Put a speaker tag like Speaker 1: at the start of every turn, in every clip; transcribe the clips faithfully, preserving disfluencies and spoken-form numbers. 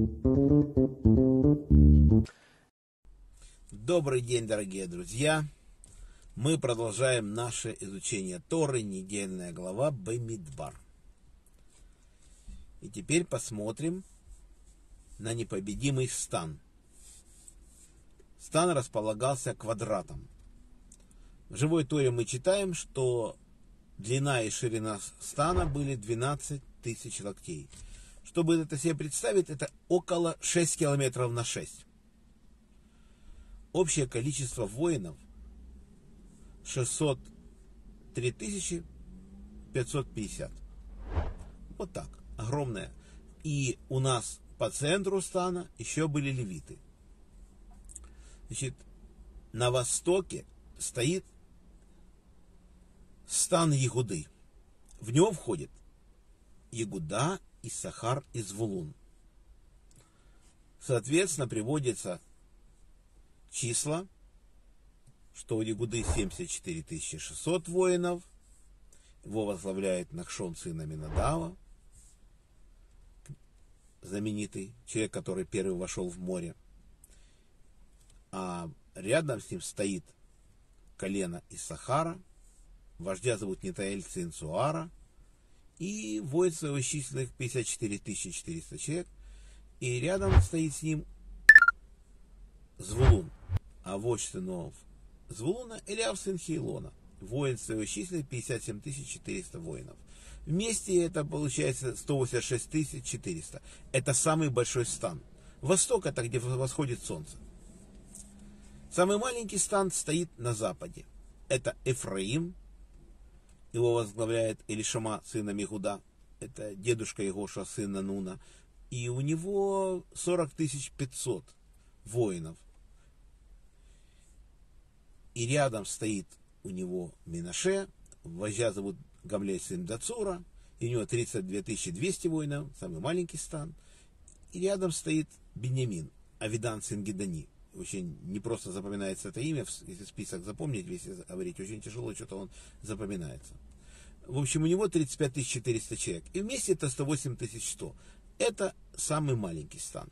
Speaker 1: Добрый день, дорогие друзья! Мы продолжаем наше изучение Торы, недельная глава Бамидбар. И теперь посмотрим на непобедимый стан. Стан располагался квадратом. В живой Торе мы читаем, что длина и ширина стана были двенадцать тысяч локтей. Чтобы это себе представить, это около шести километров на шесть. Общее количество воинов шестьсот три тысячи пятьсот пятьдесят. Вот так, огромное. И у нас по центру стана еще были левиты. Значит, на востоке стоит стан Егуды. В него входит Егуда, Иссахар и Звулун. Соответственно, приводятся числа, что у Егуды семьдесят четыре тысячи шестьсот воинов, его возглавляет Нахшон сын Аминадава, знаменитый человек, который первый вошел в море. А рядом с ним стоит колено Иссахара, вождя зовут Нетаэль сын Цуара, и воин своего численных пятьдесят четыре тысячи четыреста человек, и рядом стоит с ним Звулун, а вождь сынов Звулуна Элиав сын Хейлона, воин своего численных пятьдесят семь тысяч четыреста воинов. Вместе это получается сто восемьдесят шесть тысяч четыреста. Это самый большой стан. Восток — это где восходит солнце. Самый маленький стан стоит на западе. Это Эфраим. Его возглавляет Элишама сын Амихуда. Это дедушка Егоша сына Нуна. И у него сорок тысяч пятьсот воинов. И рядом стоит у него Минаше. Вождя зовут Гамлей сын Дацура. И у него тридцать две тысячи двести воинов. Самый маленький стан. И рядом стоит Беньямин, Авидан сын Гедани. Очень непросто запоминается это имя, если список запомнить, если говорить, очень тяжело, что-то он запоминается. В общем, у него тридцать пять тысяч четыреста человек. И вместе это сто восемь тысяч сто. Это самый маленький стан.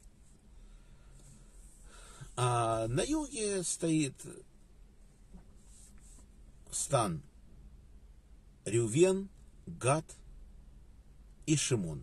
Speaker 1: А на юге стоит стан Рювен, Гад и Шимон.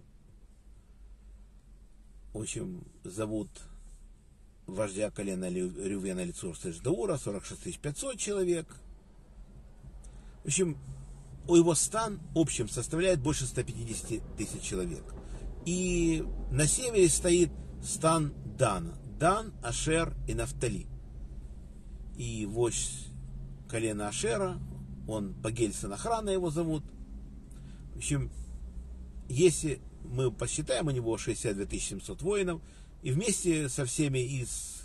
Speaker 1: В общем, зовут вождя колена Рювена Лицур Сеждаура, сорок шесть тысяч пятьсот человек. В общем, у его стан общем составляет больше ста пятидесяти тысяч человек. И на севере стоит стан Дана. Дан, Ашер и Нафтали. И вождь колена Ашера, он Пагель сын Охрана его зовут. В общем, если мы посчитаем, у него шестьдесят две тысячи семьсот воинов, и вместе со всеми из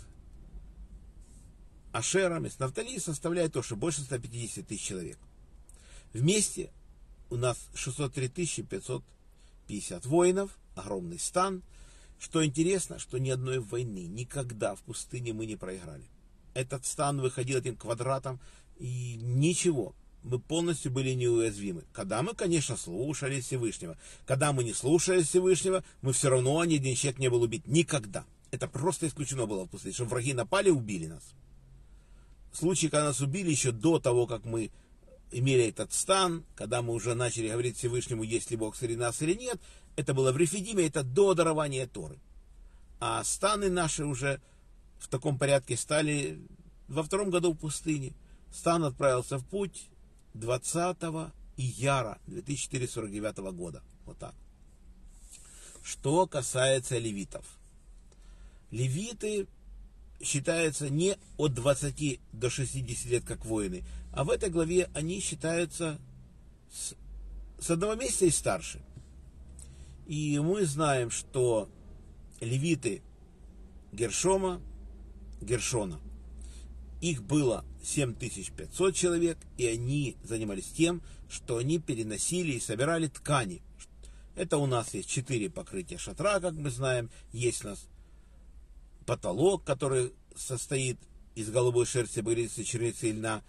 Speaker 1: Ашером, из Нафтали составляет тоже больше ста пятидесяти тысяч человек. Вместе у нас шестьсот три тысячи пятьсот пятьдесят воинов, огромный стан. Что интересно, что ни одной войны никогда в пустыне мы не проиграли. Этот стан выходил этим квадратом, и ничего, мы полностью были неуязвимы. Когда мы, конечно, слушали Всевышнего. Когда мы не слушали Всевышнего, мы все равно ни один человек не был убит. Никогда. Это просто исключено было в пустыне. Чтобы враги напали, убили нас. Случай, когда нас убили еще до того, как мы имели этот стан, когда мы уже начали говорить Всевышнему, есть ли Бог среди нас или нет, это было в Рефидиме, это до дарования Торы. А станы наши уже в таком порядке стали во втором году в пустыне. Стан отправился в путь двадцатого ияра две тысячи четыреста сорок девятого года. Вот так. Что касается левитов. Левиты считаются не от двадцати до шестидесяти лет как воины, а в этой главе они считаются с, с одного месяца и старше. И мы знаем, что левиты Гершома, Гершона, их было семь тысяч пятьсот человек, и они занимались тем, что они переносили и собирали ткани. Это у нас есть четыре покрытия шатра, как мы знаем. Есть у нас потолок, который состоит из голубой шерсти, багряницы, черницы и льна.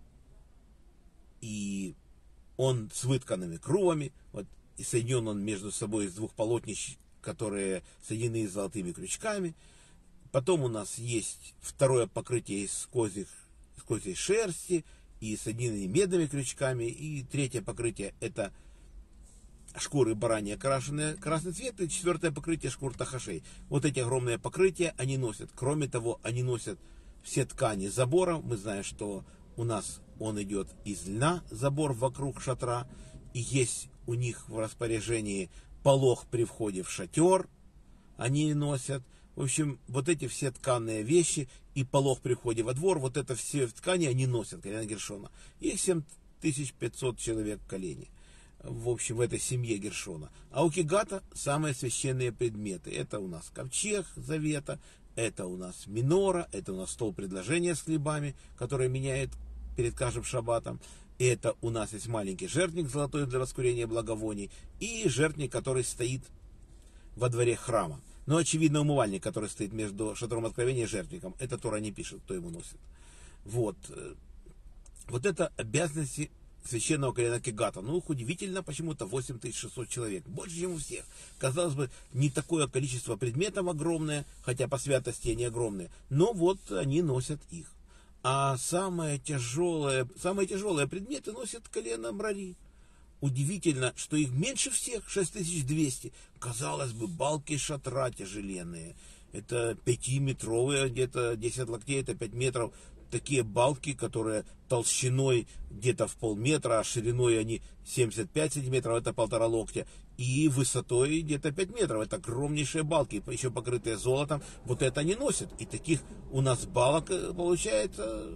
Speaker 1: И он с вытканными крувами. Вот, и соединен он между собой из двух полотнищ которые соединены с золотыми крючками. Потом у нас есть второе покрытие из козьих, из козьей шерсти и соединены медными крючками. И третье покрытие это шкуры бараньи, окрашенные красный цвет. И четвертое покрытие шкур тахашей. Вот эти огромные покрытия они носят. Кроме того, они носят все ткани забора. Мы знаем, что у нас он идет из льна, забор вокруг шатра. И есть у них в распоряжении полог при входе в шатер. Они носят. В общем, вот эти все тканые вещи и полог при входе во двор, вот это все ткани они носят, колено Гершона. Их семь тысяч пятьсот человек в колене. В общем, в этой семье Гершона. А у Кегата самые священные предметы. Это у нас ковчег завета, это у нас минора, это у нас стол предложения с хлебами, который меняет перед каждым шаббатом. Это у нас есть маленький жертвенник золотой для воскурения благовоний и жертвенник, который стоит во дворе храма. Но, очевидно, умывальник, который стоит между шатром откровения и жертвенником, это Тора не пишет, кто его носит. Вот. Вот это обязанности священного колена Кегата. Ну, удивительно, почему-то восемь тысяч шестьсот человек. Больше, чем у всех. Казалось бы, не такое количество предметов огромное, хотя по святости они огромные. Но вот они носят их. А самые тяжелые, самые тяжелые предметы носят колено Мрари. Удивительно, что их меньше всех, шесть тысяч двести. Казалось бы, балки шатра тяжеленные. Это пятиметровые, где-то десять локтей, это пять метров. Такие балки, которые толщиной где-то в полметра, а шириной они семьдесят пять сантиметров, это полтора локтя. И высотой где-то пять метров. Это огромнейшие балки, еще покрытые золотом. Вот это они носят. И таких у нас балок получается...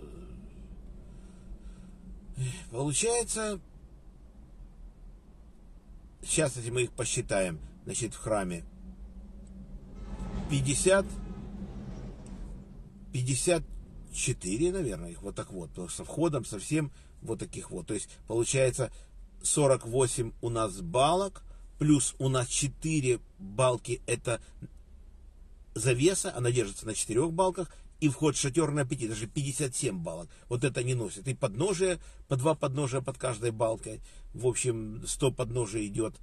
Speaker 1: Получается... Сейчас, если мы их посчитаем, значит, в храме пятьдесят, пятьдесят четыре, наверное, их вот так вот, со входом совсем вот таких вот. То есть, получается, сорок восемь у нас балок, плюс у нас четыре балки, это завеса, она держится на четырех балках, и вход в шатер на пяти, даже пятьдесят семь балок. Вот это они носят. И подножие, по два подножия под каждой балкой. В общем, сто подножий идет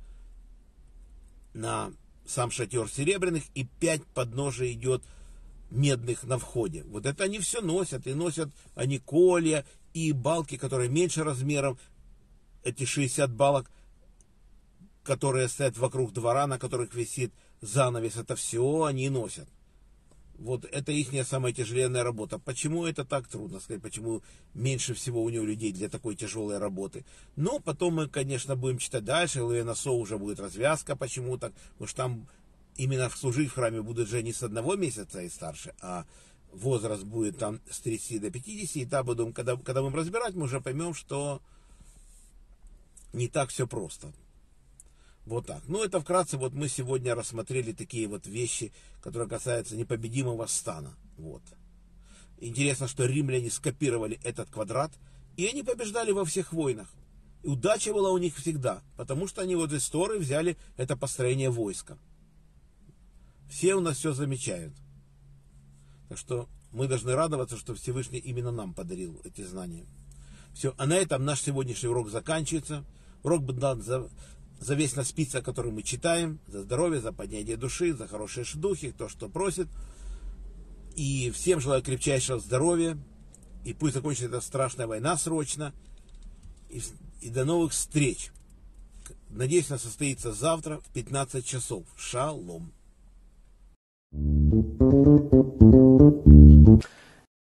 Speaker 1: на сам шатер серебряных, и пять подножий идет медных на входе. Вот это они все носят. И носят они колья, и балки, которые меньше размером, эти шестьдесят балок, которые стоят вокруг двора, на которых висит занавес, это все они носят. Вот это их самая тяжеленная работа. Почему это так, трудно сказать, почему меньше всего у него людей для такой тяжелой работы. Но потом мы, конечно, будем читать дальше, в главе Насо уже будет развязка, почему так, потому что там именно служить в храме будут же не с одного месяца и старше, а возраст будет там с тридцати до пятидесяти, и там будем, когда, когда будем разбирать, мы уже поймем, что не так все просто. Вот так. Ну, это вкратце, вот мы сегодня рассмотрели такие вот вещи, которые касаются непобедимого стана. Вот. Интересно, что римляне скопировали этот квадрат, и они побеждали во всех войнах. И удача была у них всегда, потому что они вот из Торы взяли это построение войска. Все у нас все замечают. Так что мы должны радоваться, что Всевышний именно нам подарил эти знания. Все. А на этом наш сегодняшний урок заканчивается. Урок был дан за... за весь наш список, который мы читаем, за здоровье, за поднятие души, за хорошие шедухи, то, что просит. И всем желаю крепчайшего здоровья. И пусть закончится эта страшная война срочно. И, и до новых встреч. Надеюсь, она состоится завтра в пятнадцать часов. Шалом.